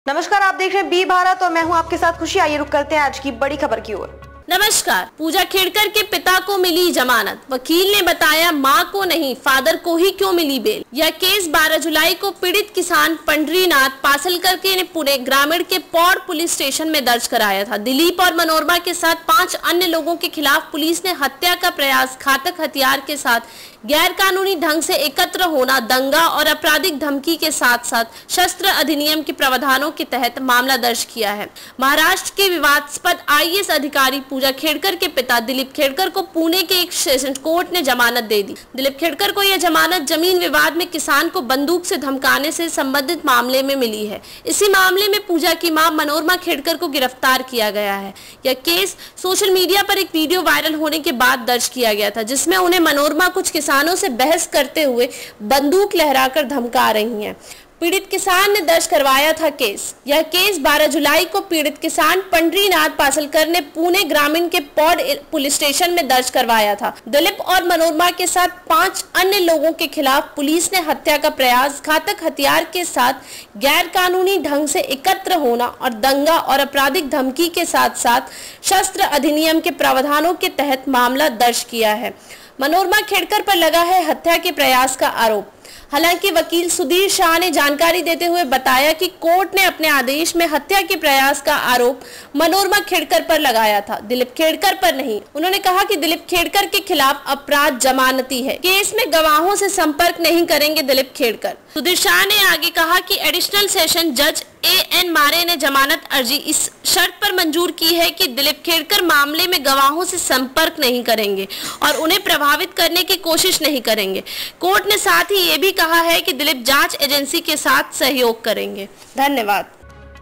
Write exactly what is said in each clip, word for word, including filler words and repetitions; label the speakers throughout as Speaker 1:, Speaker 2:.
Speaker 1: नमस्कार, आप देख रहे हैं बी भारत और मैं हूं आपके साथ खुशी। आइए रुक करते हैं आज की बड़ी खबर की ओर।
Speaker 2: नमस्कार। पूजा खेड़कर के पिता को मिली जमानत, वकील ने बताया मां को नहीं फादर को ही क्यों मिली बेल। यह केस बारह जुलाई को पीड़ित किसान पंडरीनाथ पासलकर के पुणे ग्रामीण के पौड़ पुलिस स्टेशन में दर्ज कराया था। दिलीप और मनोरमा के साथ पांच अन्य लोगों के खिलाफ पुलिस ने हत्या का प्रयास, घातक हथियार के साथ गैर कानूनी ढंग से एकत्र होना, दंगा और आपराधिक धमकी के साथ साथ शस्त्र अधिनियम के प्रावधानों के तहत मामला दर्ज किया है। महाराष्ट्र के विवादास्पद आई ए एस अधिकारी पूजा खेड़कर के पिता दिलीप खेड़कर को पुणे के एक सेशन कोर्ट ने जमानत दे दी। दिलीप खेड़कर को यह जमानत जमीन विवाद में किसान को बंदूक से धमकाने से संबंधित मामले में मिली है। इसी मामले में पूजा की मां मनोरमा खेड़कर को गिरफ्तार किया गया है। यह केस सोशल मीडिया पर एक वीडियो वायरल होने के बाद दर्ज किया गया था, जिसमें उन्हें मनोरमा कुछ किसानों से बहस करते हुए बंदूक लहराकर धमका रही हैं। पीड़ित किसान ने दर्ज करवाया था केस। यह केस बारह जुलाई को पीड़ित किसान पंडरीनाथ पासलकर ने पुणे ग्रामीण के पौड़ पुलिस स्टेशन में दर्ज करवाया था। दिलीप और मनोरमा के साथ पांच अन्य लोगों के खिलाफ पुलिस ने हत्या का प्रयास, घातक हथियार के साथ गैर कानूनी ढंग से एकत्र होना और दंगा और आपराधिक धमकी के साथ साथ शस्त्र अधिनियम के प्रावधानों के तहत मामला दर्ज किया है। मनोरमा खेड़कर पर लगा है हत्या के प्रयास का आरोप। हालांकि वकील सुधीर शाह ने जानकारी देते हुए बताया कि कोर्ट ने अपने आदेश में हत्या के प्रयास का आरोप मनोरमा खेड़कर पर लगाया था, दिलीप खेड़कर पर नहीं। उन्होंने कहा कि दिलीप खेड़कर के खिलाफ अपराध जमानती है, केस में गवाहों से संपर्क नहीं करेंगे दिलीप खेड़कर। सुधीर शाह ने आगे कहा कि एडिशनल सेशन जज ए एन मारे ने जमानत अर्जी इस शर्त पर मंजूर की है कि दिलीप खेड़कर मामले में गवाहों से संपर्क नहीं करेंगे और उन्हें प्रभावित करने की कोशिश नहीं करेंगे। कोर्ट ने साथ ही ये भी कहा है कि दिलीप जांच एजेंसी के साथ सहयोग करेंगे। धन्यवाद।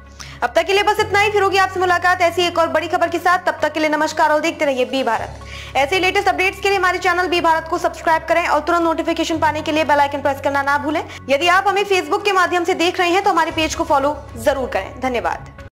Speaker 1: अब तक के लिए बस इतना ही। फिर होगी आपसे मुलाकात ऐसी एक और बड़ी खबर के साथ। तब तक के लिए नमस्कार और देखते रहिए बी भारत। ऐसे लेटेस्ट अपडेट्स के लिए हमारे चैनल बी भारत को सब्सक्राइब करें और तुरंत नोटिफिकेशन पाने के लिए बेल आइकन प्रेस करना ना भूलें। यदि आप हमें फेसबुक के माध्यम से देख रहे हैं तो हमारे पेज को फॉलो जरूर करें। धन्यवाद।